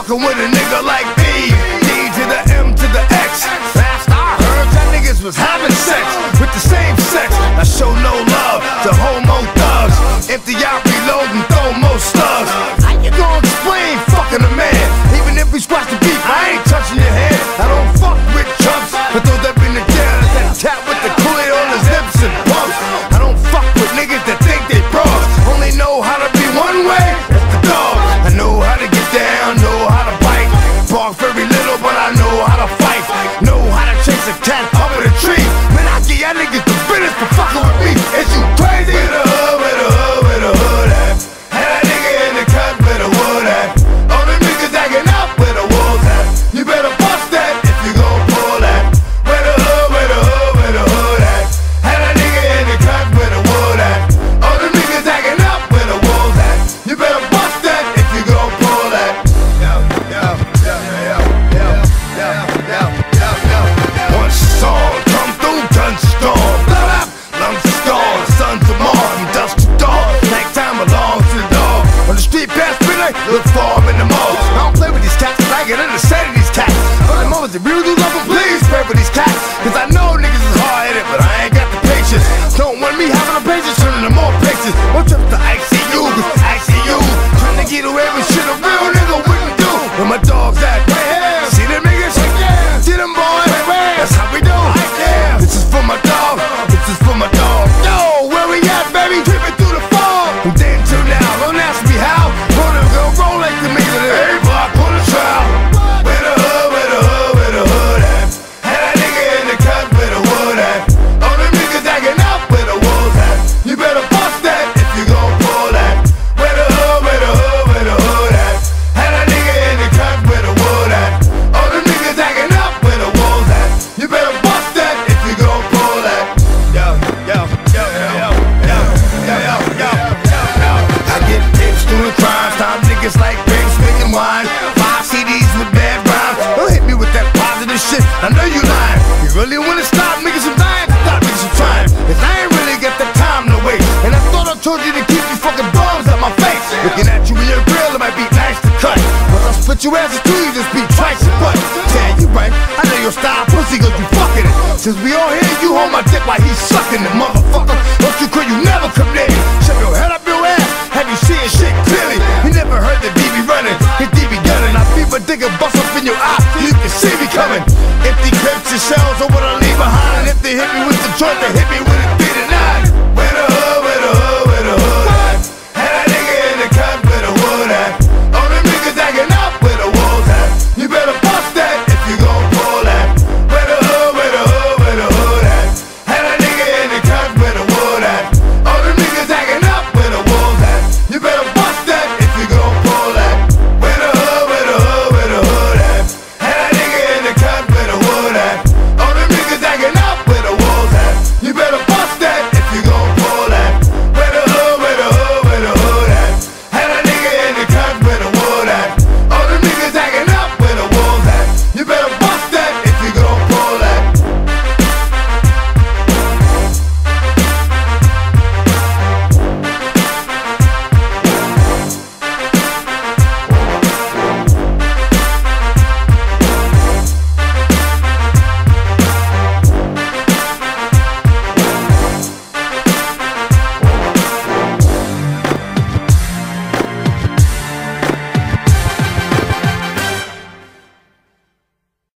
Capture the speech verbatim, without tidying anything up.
fucking with a nigga like me. D to the M to the X. Last I heard, y'all niggas was having sex with the same sex. I show no love to homo thugs. Empty out, reload, and throw more slugs. How you gonna explain fucking a man? Even if we squash the beef, I ain't touching your hand. I don't fuck with chumps, but those that been in jail, that tap with the Kool-Aid on his lips and pumps. I don't fuck with niggas that think they bros. Only know how to be one way, that's the dog. I know how to get down, know how to bite. Bark very little, but I know how to fight. Know how to chase a cat up in a tree. Man, I give y'all niggas the business for fucking with me. Is you crazy? With the hood, with the hood, with the hood at. Had that nigga in the cut with the wood at. All them niggas acting up with the wolves at. You better bust that if you gon' pull that. With the hood, with the hood, with the hood at. Had that nigga in the cut with the wood at. All them niggas acting up with the wolves at. You better bust that if you gon' pull that. Yo, yo, yo, yo, yo, yo, yo, yo, yo. One song come through, guns storm. Blood up, lungs are storm. Sons of Mars, from dusk to dawn. Nighttime belongs to the dog. On the street past midnight, look for him in the mall. I don't play with these cats, I get in the set of these cats. But the moments that really do love them, please pray for these cats. Cause I know niggas is hard-headed, but I ain't got the patience. Don't want me having a patience, turning to more patience. One trip to I C U, cause I C U trying to get away with shit a real nigga wouldn't do. Where my dogs at? Right here. See them niggas? Right there. See them boys? Right where? That's how we do. Right there. This is for my dog. This is for my dog. Yo, where we at, baby? Tripping through the fall. From then till now, don't ask me how. Roll them, go roll like the meter. Every block on the trial. Where the hood, where the hood, where the hood at? Had that nigga in the cut where the wood at. All them niggas acting up where the wolves at. You better bust that if you gon' pull that. Where the hood, where the hood, where the hood at? Had that nigga in the cut where the wood at. All them niggas acting up where the wolves at. You better bust that if you gon' pull that. Yo, yo, yo, yo, yo, yo, yo, yo, yo, yo. I get tips doing crimes, time niggas like grapes making wine. Five C Ds with bad rhymes. Don't hit me with that positive shit, I know you lying. You really wanna stop niggas from dying? Stop niggas from trying. Cause I ain't really got the time to wait. And I thought I told you to keep you fucking bombs at my face. Looking at you in your grill, it might be nice to cut. Once I split your asses too, you just be twice your butt. Yeah, you right, I know your style pussy cause you fucking it. Since we all here, you hold my dick while he's sucking it, motherfucker. Don't you quit, you never come near me. Shove your head up your ass, have you seeing shit clearly? You never heard the D B running, his D B gunning. I beat my dick and bust up in your eye, so you can see me coming. Empty clips and shells are what I leave behind. And if they hit me with the joint, they hit me